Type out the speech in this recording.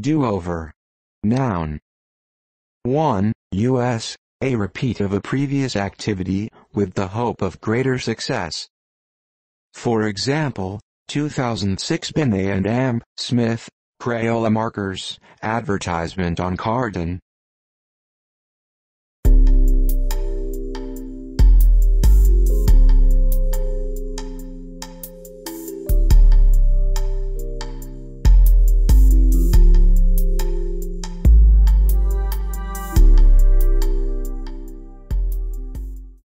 Do-over. Noun. 1. US. A repeat of a previous activity, with the hope of greater success. For example, 2006 Binet and Amp. Smith, Crayola markers, advertisement on carton,